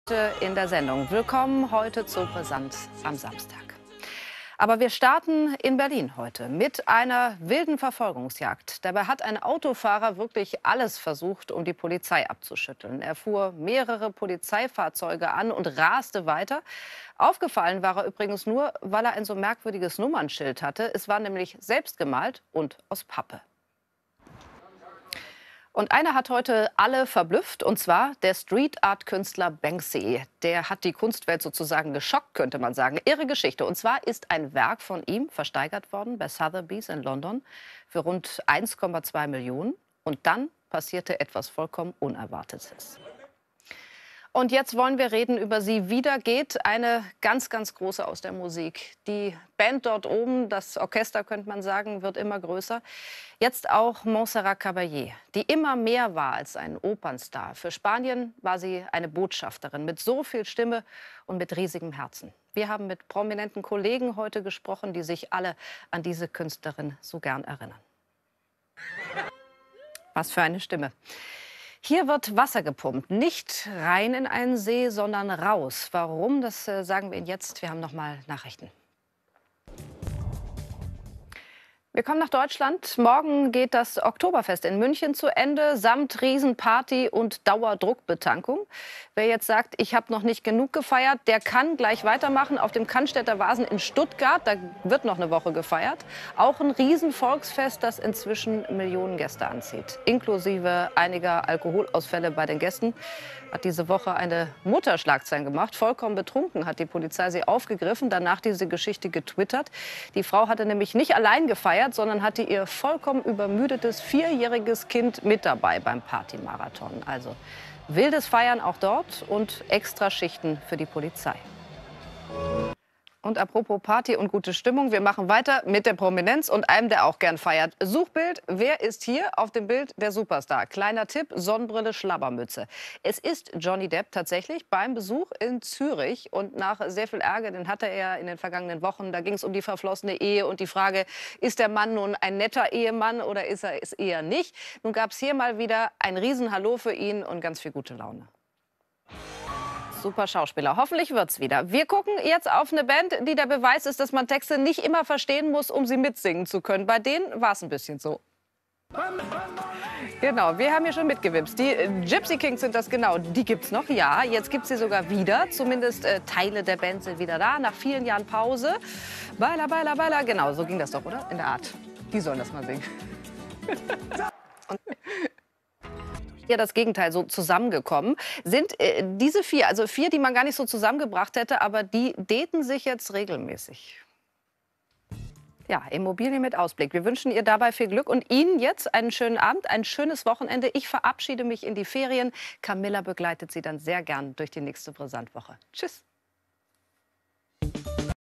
Geschichte in der Sendung. Willkommen heute zu Brisant am Samstag. Aber wir starten in Berlin heute mit einer wilden Verfolgungsjagd. Dabei hat ein Autofahrer wirklich alles versucht, um die Polizei abzuschütteln. Er fuhr mehrere Polizeifahrzeuge an und raste weiter. Aufgefallen war er übrigens nur, weil er ein so merkwürdiges Nummernschild hatte. Es war nämlich selbst gemalt und aus Pappe. Und einer hat heute alle verblüfft, und zwar der Street-Art-Künstler Banksy. Der hat die Kunstwelt sozusagen geschockt, könnte man sagen. Irre Geschichte. Und zwar ist ein Werk von ihm versteigert worden bei Sotheby's in London für rund 1,2 Millionen. Und dann passierte etwas vollkommen Unerwartetes. Und jetzt wollen wir reden über sie. Wieder geht eine ganz, ganz große aus der Musik. Die Band dort oben, das Orchester könnte man sagen, wird immer größer. Jetzt auch Montserrat Caballé, die immer mehr war als ein Opernstar. Für Spanien war sie eine Botschafterin mit so viel Stimme und mit riesigem Herzen. Wir haben mit prominenten Kollegen heute gesprochen, die sich alle an diese Künstlerin so gern erinnern. Was für eine Stimme. Hier wird Wasser gepumpt, nicht rein in einen See, sondern raus. Warum, das sagen wir Ihnen jetzt. Wir haben noch mal Nachrichten. Wir kommen nach Deutschland. Morgen geht das Oktoberfest in München zu Ende, samt Riesenparty und Dauerdruckbetankung. Wer jetzt sagt, ich habe noch nicht genug gefeiert, der kann gleich weitermachen auf dem Cannstätter Vasen in Stuttgart. Da wird noch eine Woche gefeiert. Auch ein Riesenvolksfest, das inzwischen Millionen Gäste anzieht. Inklusive einiger Alkoholausfälle bei den Gästen. Hat diese Woche eine Mutter Schlagzeilen gemacht. Vollkommen betrunken hat die Polizei sie aufgegriffen, danach diese Geschichte getwittert. Die Frau hatte nämlich nicht allein gefeiert, sondern hatte ihr vollkommen übermüdetes 4-jähriges Kind mit dabei beim Partymarathon. Also wildes Feiern auch dort und Extraschichten für die Polizei. Und apropos Party und gute Stimmung, wir machen weiter mit der Prominenz und einem, der auch gern feiert. Suchbild, wer ist hier auf dem Bild? Der Superstar. Kleiner Tipp, Sonnenbrille, Schlabbermütze. Es ist Johnny Depp tatsächlich beim Besuch in Zürich. Und nach sehr viel Ärger, den hatte er in den vergangenen Wochen, da ging es um die verflossene Ehe und die Frage, ist der Mann nun ein netter Ehemann oder ist er es eher nicht? Nun gab es hier mal wieder ein Riesenhallo für ihn und ganz viel gute Laune. Super Schauspieler. Hoffentlich wird's wieder. Wir gucken jetzt auf eine Band, die der Beweis ist, dass man Texte nicht immer verstehen muss, um sie mitsingen zu können. Bei denen war es ein bisschen so. Genau, wir haben hier schon mitgewipst. Die Gypsy Kings sind das genau. Die gibt's noch, ja. Jetzt gibt's sie sogar wieder. Zumindest Teile der Band sind wieder da, nach vielen Jahren Pause. Baila, baila, baila. Genau, so ging das doch, oder? In der Art. Die sollen das mal singen. Ja, das Gegenteil, so zusammengekommen. Sind diese vier, also vier, die man gar nicht so zusammengebracht hätte, aber die daten sich jetzt regelmäßig. Ja, Immobilien mit Ausblick. Wir wünschen ihr dabei viel Glück und Ihnen jetzt einen schönen Abend, ein schönes Wochenende. Ich verabschiede mich in die Ferien. Camilla begleitet Sie dann sehr gern durch die nächste Brisantwoche. Tschüss.